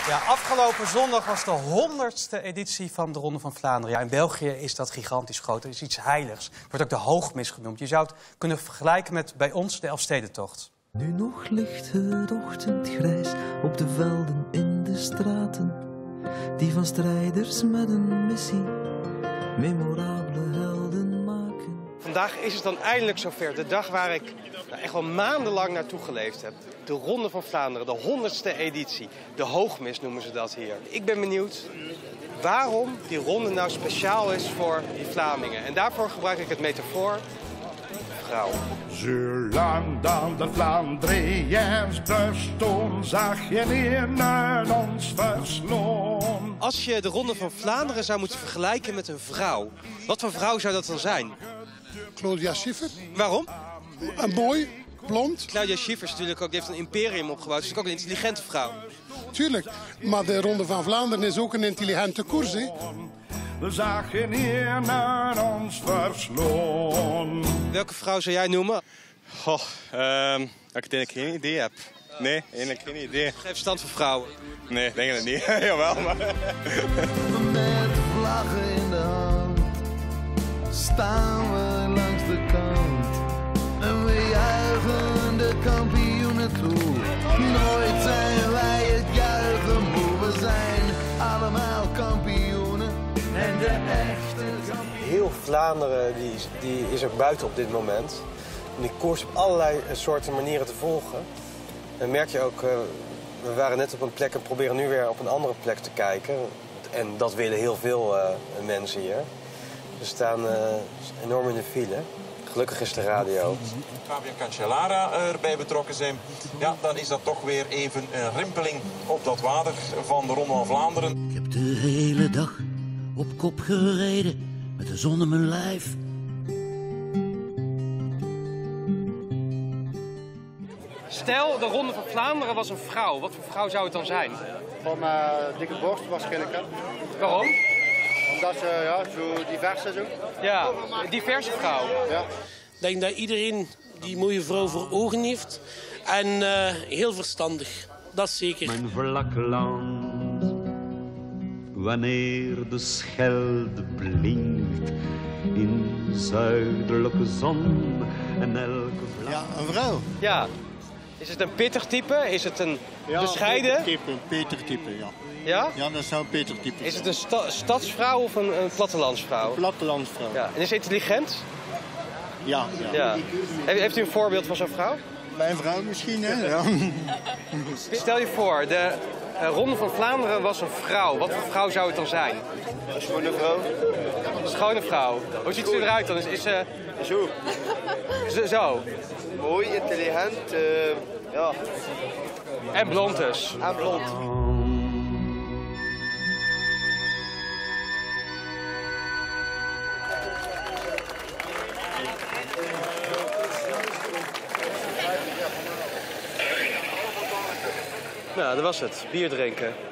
Ja, afgelopen zondag was de 100ste editie van de Ronde van Vlaanderen. Ja, in België is dat gigantisch groot. Het is iets heiligs. Het wordt ook de hoogmis genoemd. Je zou het kunnen vergelijken met bij ons de Elfstedentocht. Nu nog ligt het ochtendgrijs op de velden in de straten. Die van strijders met een missie memorabele helden maken. Vandaag is het dan eindelijk zover. De dag waar ik echt wel maandenlang naartoe geleefd heb. De Ronde van Vlaanderen, de 100ste editie. De hoogmis noemen ze dat hier. Ik ben benieuwd waarom die ronde nou speciaal is voor die Vlamingen. En daarvoor gebruik ik het metafoor vrouw. Zolang dan de Vlaandriërs bestonden, zag je niemand ons versloon. Als je de Ronde van Vlaanderen zou moeten vergelijken met een vrouw, wat voor vrouw zou dat dan zijn? Claudia Schiffer. Waarom? Mooi, blond. Claudia Schiffer is natuurlijk ook, die heeft een imperium opgebouwd. Ze is ook een intelligente vrouw. Tuurlijk, maar de Ronde van Vlaanderen is ook een intelligente koers, hè? We zagen niemand ons versloon. Welke vrouw zou jij noemen? Goh, dat ik eigenlijk geen idee heb. Nee, eigenlijk geen idee. Geef verstand van vrouwen. Nee, denk het niet. Jawel, maar... Met vlaggen in de hand staan we langs de kant. En we juichen de kampioenen toe. Nooit zijn wij het juichen moe. We zijn allemaal kampioenen. En de echte kampioenen. Heel Vlaanderen die is ook buiten op dit moment. En die koers op allerlei soorten manieren te volgen. En merk je ook, we waren net op een plek en proberen nu weer op een andere plek te kijken. En dat willen heel veel mensen hier. We staan enorm in de file. Gelukkig is de radio. Fabio Cancellara erbij betrokken zijn, ja, dan is dat toch weer even een rimpeling op dat water van de Ronde van Vlaanderen. Ik heb de hele dag op kop gereden, met de zon in mijn lijf. Stel, de Ronde van Vlaanderen was een vrouw. Wat voor vrouw zou het dan zijn? Van dikke borst waarschijnlijk. Hè? Waarom? Omdat ze zo divers is ook. Ja, een diverse vrouw. Ja. Ik denk dat iedereen die mooie vrouw voor ogen heeft. En heel verstandig. Dat is zeker. Mijn vlak land, wanneer de Schelde blinkt in zuidelijke zon en elke vlag. Ja, een vrouw. Ja. Is het een pittig type? Is het een bescheiden? Een Peter-type, ja. Ja? Ja, dat zou een Peter-type Is het een stadsvrouw of een plattelandsvrouw? Een plattelandsvrouw. Ja. En is ze intelligent? Ja. Ja. Heeft u een voorbeeld van zo'n vrouw? Mijn vrouw misschien, hè? Ja. Stel je voor, de Ronde van Vlaanderen was een vrouw. Wat voor vrouw zou het dan zijn? Een schone vrouw. Een schone vrouw. Hoe ziet ze eruit dan? Is ze... Zo. Zo. Mooi, intelligent, ja. En blond dus. En blond. Nou, dat was het. Bier drinken.